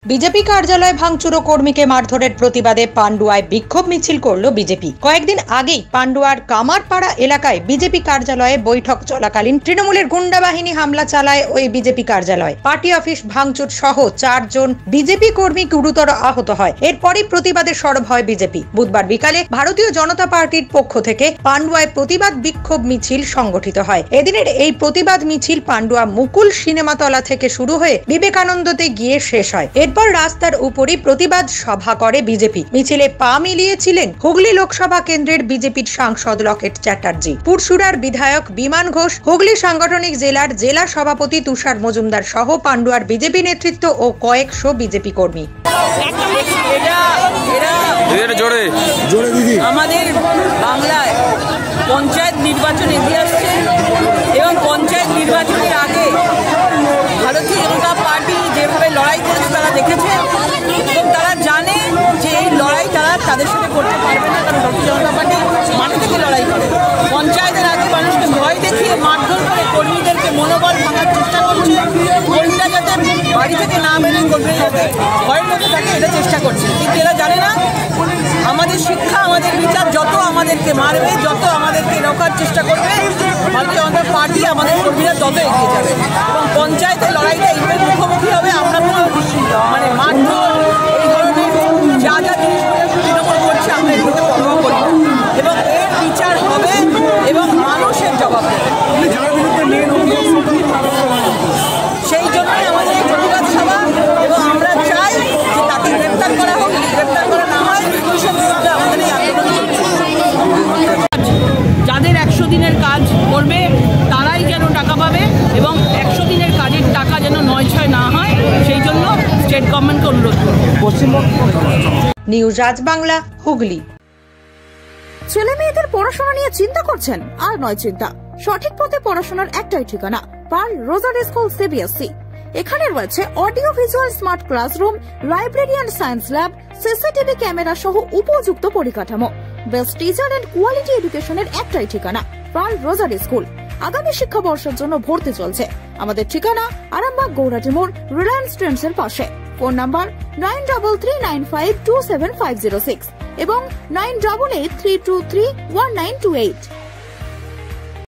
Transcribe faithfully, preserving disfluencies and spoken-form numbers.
BJP কার্যালয়ে ভাঙচুর ও কর্মীকে মারধরের প্রতিবাদে পান্ডুয়ায় বিক্ষোভ মিছিল করল বিজেপি। কয়েকদিন আগেই পান্ডুয়ার কামারপাড়া এলাকায় বিজেপি কার্যালয়ে বৈঠক চলাকালীন তৃণমূলের গুন্ডা বাহিনী হামলা চালায় ওই বিজেপি কার্যালয়। পার্টি অফিস ভাঙচুর সহ চারজন বিজেপি কর্মী গুরুতর আহত হয়। এরপরই প্রতিবাদে সরব হয় বিজেপি। বুধবার বিকালে ভারতীয় জনতা পার্টির পক্ষ থেকে পান্ডুয়ায় প্রতিবাদ বিক্ষোভ মিছিল সংগঠিত হয়। এদিনের এই প্রতিবাদ মিছিল পান্ডুয়া মুকুল সিনেমাতলা থেকে শুরু হয়ে বিবেকানন্দতে গিয়ে শেষ হয়। এরপর রাস্তার উপরই প্রতিবাদ সভা করে বিজেপি। মিছিলে পা মিলিয়েছিলেন হুগলি লোকসভা কেন্দ্রের বিজেপির সাংসদ লকেট চ্যাটার্জি, পুরসুরার বিধায়ক বিমান ঘোষ, হুগলি সাংগঠনিক জেলার জেলা সভাপতি তুষার মজুমদার সহ পান্ডুয়ার বিজেপি নেতৃত্ব ও কয়েকশো বিজেপি কর্মী। আমাদের বাংলায় পঞ্চায়েত নির্বাচন এগিয়ে আসছে এবং পঞ্চায়েত নির্বাচনের আগে ভারতীয় জনতা পার্টি যেভাবে লড়াই করেছে তারা দেখেছে এবং তারা জানে যে এই লড়াই তারা তাদের সাথে করতে পারবে না, কারণ ভারতীয় জনতা পার্টি মাঠে থেকে লড়াই করে। পঞ্চায়েতের আগে মানুষকে ভয় দেখিয়ে মারধর করে কর্মীদেরকে মনোবল ভাঙার চেষ্টা করছে। কর্মীরা যাতে বাড়ি থেকে না বেরোয়, কর্মীরা যাতে ভয়ের মধ্যে থাকে এটা চেষ্টা করছে, কিন্তু এরা জানে না আমাদের শিক্ষা, আমাদের বিচার যত আমাদেরকে মারবে, যত আমাদেরকে রোকার চেষ্টা করবে, ভারতীয় জনতা পার্টি আমাদের কর্মীরা তত এগিয়ে যাবে এবং পঞ্চায়েতের লড়াইটা এইভাবে মুখোমুখি হবে। আমরা কোনো মানে মারধর এই ধরনের যা যা জিনিসগুলো তৃণমূল করছে আমরা এগুলোকে পরোয়া করি এবং এর বিচার হবে এবং মানুষের জবাব দেবে। সেই জন্যই আমাদের এই প্রতিবাদ সভা এবং আমরা চাই যে তাকে গ্রেপ্তার করা হোক, গ্রেপ্তার করা না হয় পুলিশের বিরুদ্ধে আমাদের এই আন্দোলন চলছে। যাদের একশো দিনের কাজ করবে তারাই যেন টাকা পাবে এবং একশো দিনের কাজের টাকা যেন নয় ছয় না হয়, সেই জন্য স্টেট গভর্নমেন্টকে অনুরোধ করব। পশ্চিমবঙ্গ নিউজ আজবাংলা, হুগলি। ছেলে মেয়েদের পড়াশোনা নিয়ে চিন্তা করছেন? আর নয় চিন্তা, সঠিক পথে পড়াশোনার একটাই ঠিকানা, পার্ল রোজারি স্কুল সিবিএসই। এখানে রয়েছে audio visual smart classroom, library and science lab, CCTV camera সহ উপযুক্ত পরিকাঠামো। বেস্ট টিচার এন্ড কোয়ালিটি এডুকেশনের একটাই ঠিকানা, পার্ল রোজারি স্কুল। আগামী শিক্ষাবর্ষের জন্য ভর্তি চলছে। আমাদের ঠিকানা আরামবাগ গৌরাটি মোড়, রিলায়েন্স ট্রেন্ডস এর পাশে। Phone number nine double three nine five two seven five zero six এবং nine double eight three two three one nine two eight.